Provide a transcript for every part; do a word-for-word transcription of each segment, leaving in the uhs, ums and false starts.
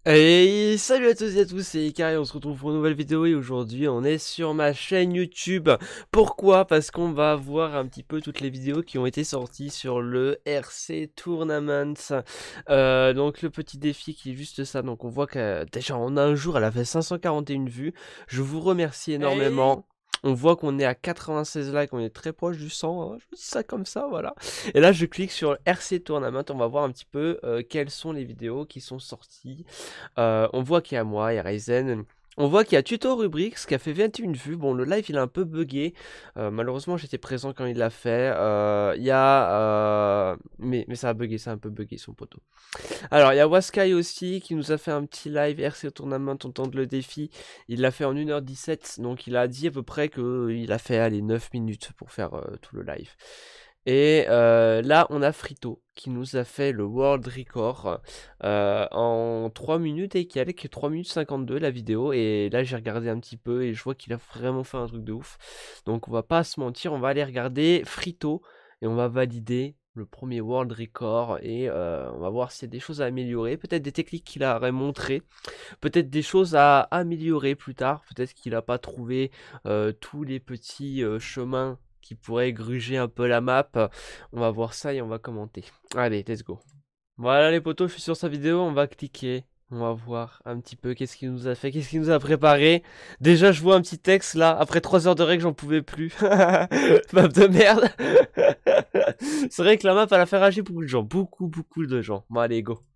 Et salut à tous et à tous, c'est Icar et on se retrouve pour une nouvelle vidéo et aujourd'hui on est sur ma chaîne YouTube. Pourquoi? Parce qu'on va voir un petit peu toutes les vidéos qui ont été sorties sur le R C Tournament. Euh, donc le petit défi qui est juste ça, donc on voit que déjà en un jour elle a fait cinq cent quarante et une vues. Je vous remercie énormément. On voit qu'on est à quatre-vingt-seize likes, on est très proche du cent, hein. Je dis ça comme ça, voilà. Et là je clique sur R C Tournament, on va voir un petit peu euh, quelles sont les vidéos qui sont sorties. Euh, on voit qu'il y a moi, il y a Ryzen. On voit qu'il y a Tuto Rubrix qui a fait vingt et une vues. Bon, le live il a un peu bugué. Euh, malheureusement, j'étais présent quand il l'a fait. Euh, Il y a. Euh... Mais, mais ça a bugué, ça a un peu bugué son poteau. Alors, il y a Waskai aussi qui nous a fait un petit live R C Tournament en temps de le défi. Il l'a fait en une heure dix-sept. Donc, il a dit à peu près qu'il a fait allez, neuf minutes pour faire euh, tout le live. Et euh, là, on a Frito qui nous a fait le world record euh, en trois minutes et quelques, trois minutes cinquante-deux la vidéo. Et là, j'ai regardé un petit peu et je vois qu'il a vraiment fait un truc de ouf. Donc, on va pas se mentir, on va aller regarder Frito et on va valider le premier world record et euh, on va voir s'il y a des choses à améliorer. Peut-être des techniques qu'il aurait montré, peut-être des choses à améliorer plus tard. Peut-être qu'il n'a pas trouvé euh, tous les petits euh, chemins qui pourrait gruger un peu la map. On va voir ça et on va commenter. Allez, let's go. Voilà les potos, je suis sur sa vidéo, on va cliquer. On va voir un petit peu qu'est-ce qu'il nous a fait, qu'est-ce qu'il nous a préparé. Déjà, je vois un petit texte là. Après trois heures de règle, j'en pouvais plus. Map de merde. C'est vrai que la map, elle a fait rager beaucoup de gens. Beaucoup, beaucoup de gens. Bon, allez, go.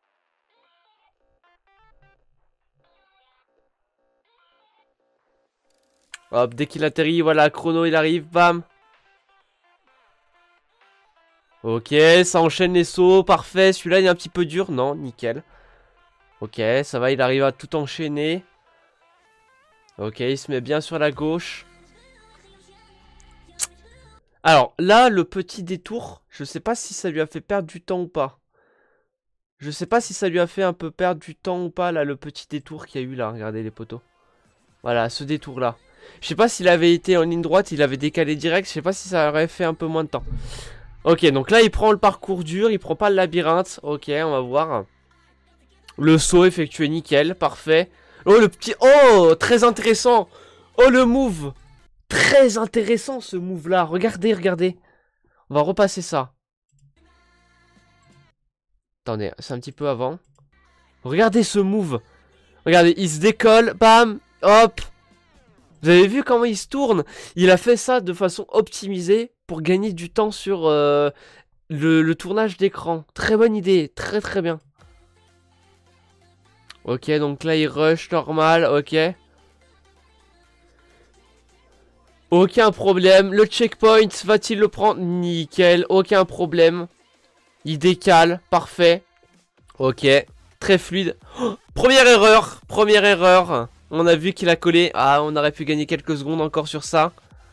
Hop, dès qu'il atterrit, voilà, chrono, il arrive, bam. Ok, ça enchaîne les sauts, parfait. Celui-là, il est un petit peu dur. Non, nickel. Ok, ça va, il arrive à tout enchaîner. Ok, il se met bien sur la gauche. Alors, là, le petit détour, je sais pas si ça lui a fait perdre du temps ou pas. Je sais pas si ça lui a fait un peu perdre du temps ou pas, là, le petit détour qu'il y a eu là. Regardez les poteaux. Voilà, ce détour-là. Je sais pas s'il avait été en ligne droite, il avait décalé direct. Je sais pas si ça aurait fait un peu moins de temps. Ok, donc là, il prend le parcours dur, il prend pas le labyrinthe. Ok, on va voir. Le saut effectué nickel, parfait. Oh, le petit... Oh, très intéressant. Oh, le move. Très intéressant, ce move-là. Regardez, regardez. On va repasser ça. Attendez, c'est un petit peu avant. Regardez ce move. Regardez, il se décolle, bam, hop. Vous avez vu comment il se tourne? Il a fait ça de façon optimisée pour gagner du temps sur euh, le, le tournage d'écran. Très bonne idée, très très bien. Ok, donc là il rush normal, ok. Aucun problème, le checkpoint, va-t-il le prendre? Nickel, aucun problème. Il décale, parfait. Ok, très fluide. Oh, première erreur, première erreur. On a vu qu'il a collé. Ah, on aurait pu gagner quelques secondes encore sur ça.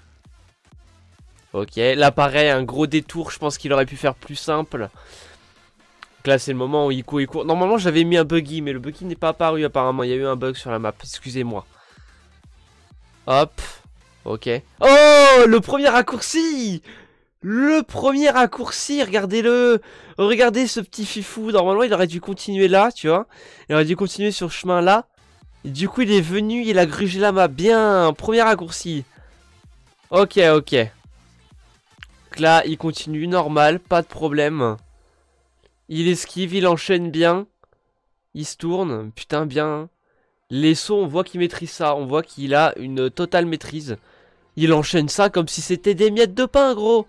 Ok, là pareil, un gros détour, je pense qu'il aurait pu faire plus simple. Donc là c'est le moment où il court, il court. Normalement j'avais mis un buggy, mais le buggy n'est pas apparu apparemment. Il y a eu un bug sur la map, excusez-moi. Hop, ok. Oh, le premier raccourci! Le premier raccourci, regardez-le. Regardez ce petit fifou. Normalement il aurait dû continuer là, tu vois. Il aurait dû continuer sur ce chemin là. Et du coup il est venu, il a grugé la map. Bien, premier raccourci. Ok, ok. Donc là il continue normal, pas de problème. Il esquive, il enchaîne bien. Il se tourne, putain bien. Les sauts, on voit qu'il maîtrise ça. On voit qu'il a une totale maîtrise. Il enchaîne ça comme si c'était des miettes de pain, gros.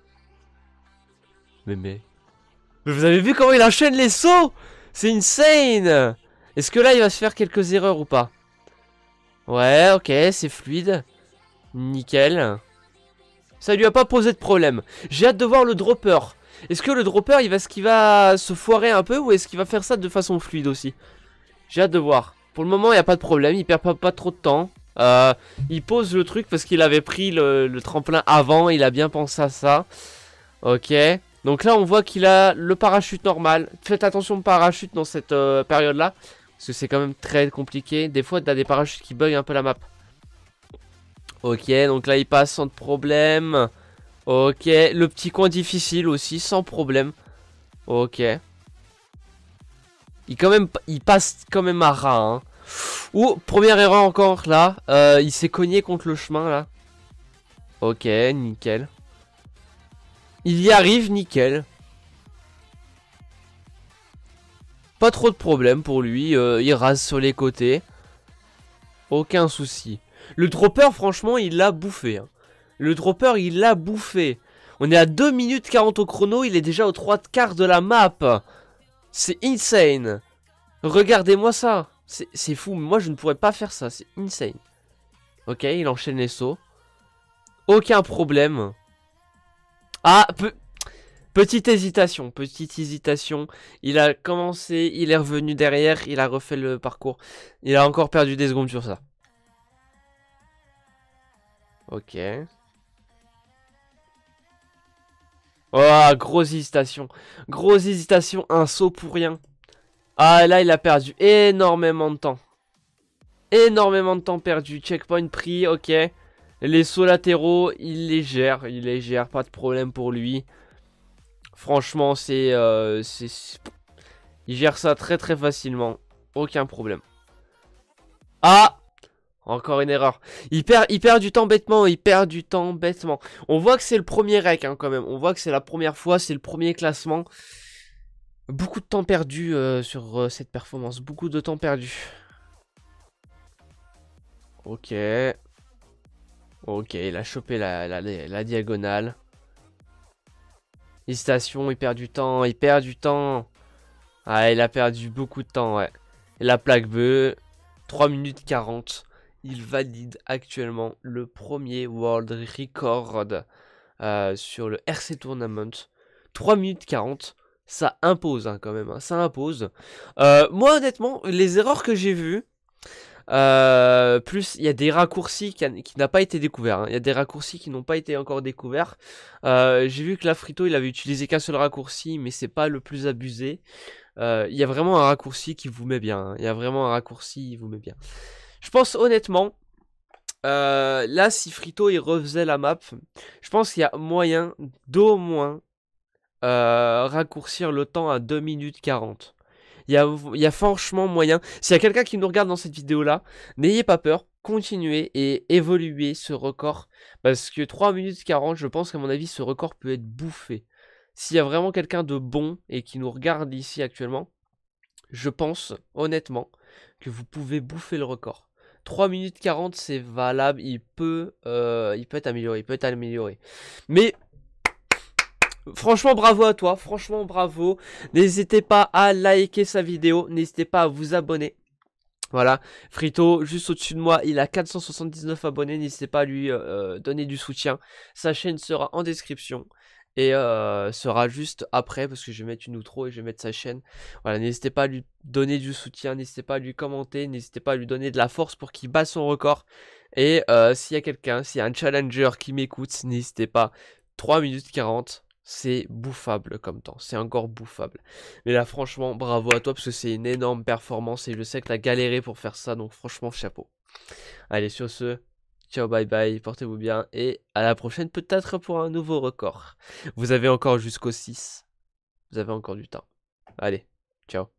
Mais mais... Mais vous avez vu comment il enchaîne les sauts? C'est insane. Est-ce que là, il va se faire quelques erreurs ou pas? Ouais, ok, c'est fluide. Nickel. Ça lui a pas posé de problème. J'ai hâte de voir le dropper. Est-ce que le dropper, il va, ce qu'il va se foirer un peu ou est-ce qu'il va faire ça de façon fluide aussi? J'ai hâte de voir. Pour le moment, il n'y a pas de problème. Il perd pas, pas trop de temps. Euh, il pose le truc parce qu'il avait pris le, le tremplin avant. Il a bien pensé à ça. Ok. Donc là, on voit qu'il a le parachute normal. Faites attention au parachute dans cette euh, période-là. Parce que c'est quand même très compliqué. Des fois, tu as des parachutes qui bug un peu la map. Ok, donc là, il passe sans problème. Ok, le petit coin difficile aussi, sans problème. Ok. Il, quand même, il passe quand même à ras. Hein. Ouh, première erreur encore là. Euh, il s'est cogné contre le chemin là. Ok, nickel. Il y arrive, nickel. Pas trop de problème pour lui. Euh, il rase sur les côtés. Aucun souci. Le dropper, franchement, il l'a bouffé. Hein. Le dropper, il l'a bouffé. On est à deux minutes quarante au chrono. Il est déjà aux trois quarts de la map. C'est insane. Regardez-moi ça. C'est fou. Moi, je ne pourrais pas faire ça. C'est insane. Ok, il enchaîne les sauts. Aucun problème. Ah, pe petite hésitation. Petite hésitation. Il a commencé. Il est revenu derrière. Il a refait le parcours. Il a encore perdu des secondes sur ça. Ok. Oh, grosse hésitation. Grosse hésitation. Un saut pour rien. Ah, là, il a perdu énormément de temps. Énormément de temps perdu. Checkpoint pris, ok. Les sauts latéraux, il les gère. Il les gère, pas de problème pour lui. Franchement, c'est... Euh, il gère ça très très facilement. Aucun problème. Ah! Encore une erreur. Il perd, il perd du temps bêtement. Il perd du temps bêtement. On voit que c'est le premier rec hein, quand même. On voit que c'est la première fois. C'est le premier classement. Beaucoup de temps perdu euh, sur euh, cette performance. Beaucoup de temps perdu. Ok. Ok, il a chopé la, la, la, la diagonale. Hésitation, il perd du temps. Il perd du temps. Ah, il a perdu beaucoup de temps, ouais. Et la plaque bleue. trois minutes quarante. Il valide actuellement le premier world record euh, sur le R C Tournament. trois minutes quarante. Ça impose hein, quand même, hein, ça impose. Euh, moi honnêtement, les erreurs que j'ai vues, euh, plus il y a des raccourcis qui, qui n'ont pas été découverts. Hein. Il y a des raccourcis qui n'ont pas été encore découverts. Euh, j'ai vu que la Frito il avait utilisé qu'un seul raccourci, mais c'est pas le plus abusé. Euh, il y a vraiment un raccourci qui vous met bien. Hein. Il y a vraiment un raccourci qui vous met bien. Je pense honnêtement, euh, là si Frito il refaisait la map, je pense qu'il y a moyen d'au moins euh, raccourcir le temps à deux minutes quarante. Il y a, il y a franchement moyen. S'il y a quelqu'un qui nous regarde dans cette vidéo là, n'ayez pas peur, continuez et évoluez ce record. Parce que trois minutes quarante, je pense qu'à mon avis ce record peut être bouffé. S'il y a vraiment quelqu'un de bon et qui nous regarde ici actuellement, je pense honnêtement que vous pouvez bouffer le record. trois minutes quarante c'est valable, il peut, euh, il peut être amélioré, il peut être amélioré. Mais franchement bravo à toi, franchement bravo. N'hésitez pas à liker sa vidéo, n'hésitez pas à vous abonner. Voilà, Frito, juste au-dessus de moi, il a quatre cent soixante-dix-neuf abonnés, n'hésitez pas à lui euh, donner du soutien. Sa chaîne sera en description. Et euh, sera juste après parce que je vais mettre une outro et je vais mettre sa chaîne. Voilà, n'hésitez pas à lui donner du soutien, n'hésitez pas à lui commenter, n'hésitez pas à lui donner de la force pour qu'il batte son record. Et euh, s'il y a quelqu'un, s'il y a un challenger qui m'écoute, n'hésitez pas. trois minutes quarante, c'est bouffable comme temps, c'est encore bouffable. Mais là franchement, bravo à toi parce que c'est une énorme performance et je sais que tu as galéré pour faire ça, donc franchement chapeau. Allez, sur ce... Ciao, bye bye, portez-vous bien et à la prochaine peut-être pour un nouveau record. Vous avez encore jusqu'au six. Vous avez encore du temps. Allez, ciao.